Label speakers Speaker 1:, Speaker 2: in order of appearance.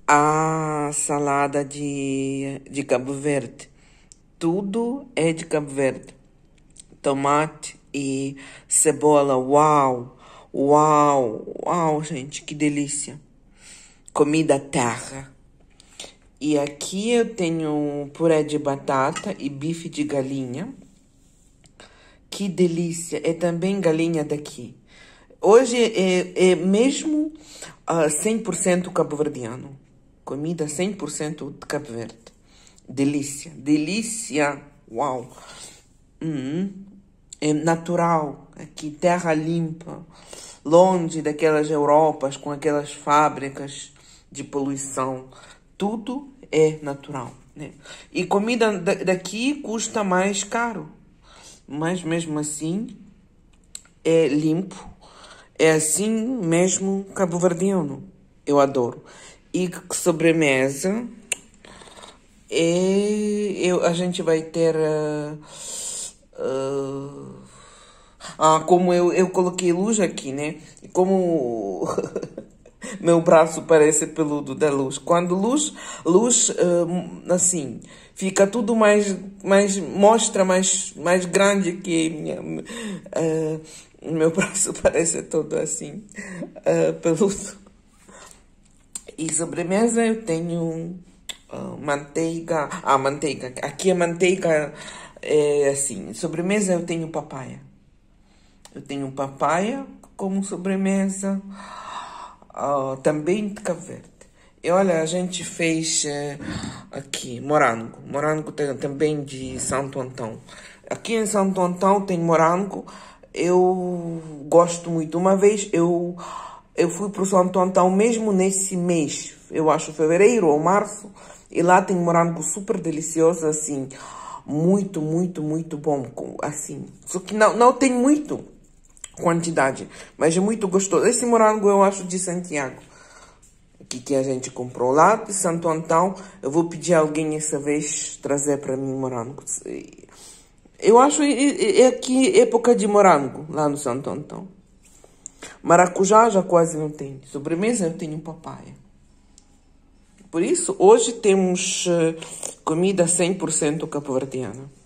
Speaker 1: a salada de Cabo Verde. Tudo é de Cabo Verde. Tomate e cebola. Uau! Uau! Uau, gente, que delícia. Comida terra. E aqui eu tenho puré de batata e bife de galinha. Que delícia. É também galinha daqui. Hoje é mesmo 100% cabo-verdiano. Comida 100% de Cabo Verde. Delícia. Delícia. Uau. É natural. Aqui, terra limpa. Longe daquelas Europas com aquelas fábricas de poluição. Tudo é natural, né? E comida daqui custa mais caro. Mas mesmo assim, é limpo. É assim mesmo cabo-verdiano. Eu adoro. E sobremesa, a gente vai ter... como eu coloquei luz aqui, né? E como meu braço parece peludo da luz. Quando luz assim, fica tudo mostra mais grande que meu braço parece todo assim, peludo. E sobremesa eu tenho manteiga. Manteiga. Aqui a manteiga é assim. Sobremesa eu tenho papaya. Eu tenho papaya como sobremesa. Também de Cabo Verde. E olha, a gente fez aqui morango. Morango também de Santo Antão. Aqui em Santo Antão tem morango. Eu gosto muito. Uma vez eu fui para o Santo Antão mesmo nesse mês. Eu acho fevereiro ou março. E lá tem morango super delicioso, assim. Muito, muito, muito bom. Assim. Só que não tem muito quantidade, mas é muito gostoso. Esse morango eu acho de Santiago, que a gente comprou lá de Santo Antão. Eu vou pedir a alguém essa vez trazer para mim morango. Eu acho que época de morango lá no Santo Antão. Maracujá já quase não tem. Sobremesa eu tenho papaya. Por isso, hoje temos comida 100% cabo-verdiana.